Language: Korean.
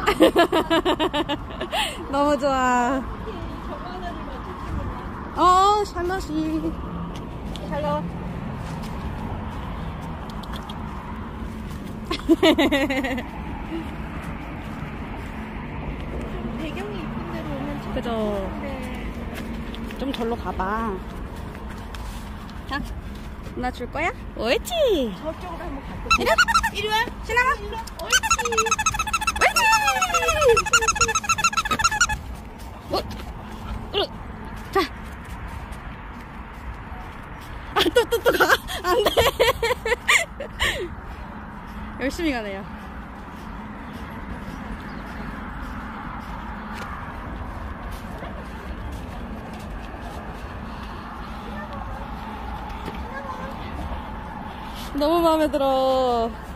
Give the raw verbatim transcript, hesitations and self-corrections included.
너무 좋아. 어, 샬롯이. 샬롯. 배경이 이쁜 데로 오면 참 그죠. 좋은데. 좀 절로 가봐. 자, 누나 줄 거야? 옳지. 저쪽으로 한번 갈게. 이리 와. 이리 와. 신나가. 일로 와. 옳지. 어? 으. 자. 아, 또, 또, 또 가. 안 돼. 열심히 가네요. 너무 마음에 들어.